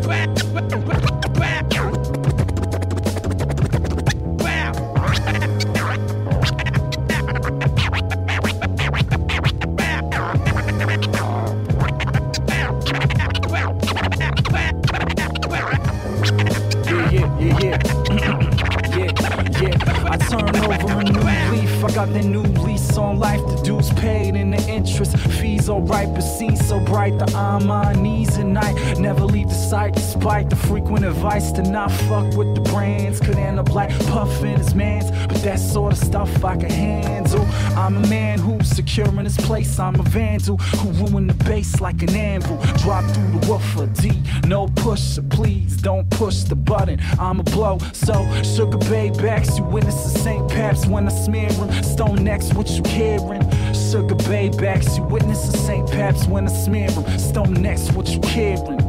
I turn over a new leaf. I got the new lease on life. The dues paid and the interest. Fees alright, but seen so bright that I'm on my knees at night. Never leave the sight despite the frequent advice to not fuck with the brands. Could end up like Puffin' his mans, but that sort of stuff I can handle. I'm a man who's securing his place. I'm a vandal who ruin the bass like an anvil. Drop through the woofer D, no pusher, please don't push the button. I'm a blow, so sugar baybacks. You witness the St. Paps when I smear him. Stone necks, what you hearing? Sugar baybacks. You witness the St. Paps when I smear him. Stone necks, what you hearing?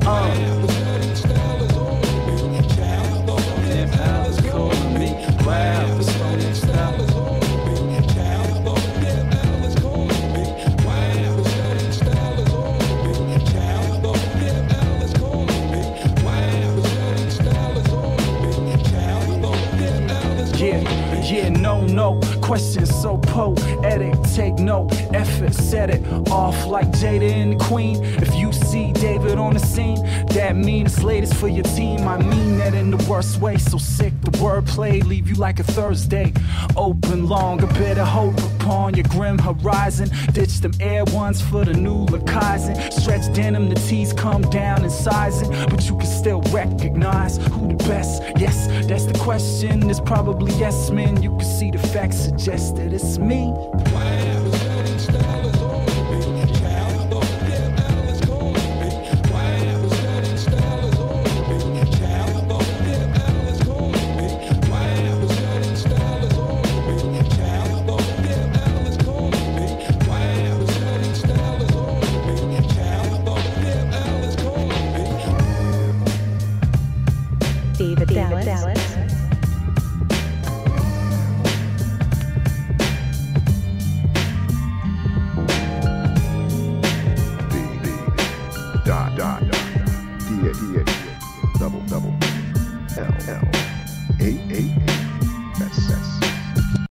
Yeah, no question so poetic. Take no effort, set it off like Jada and the Queen. If you see David on the scene, that means it's latest for your team. I mean that in the worst way. So sick the wordplay, leave you like a Thursday. Open long, a bit of hope upon your grim horizon. Ditch them air ones for the new Lacazette. Stretch denim, the T's come down in sizing, but you can still recognize who the best. Yes, that's the question. There's probably yes men. You can see the facts suggest that it's me. David Dallas.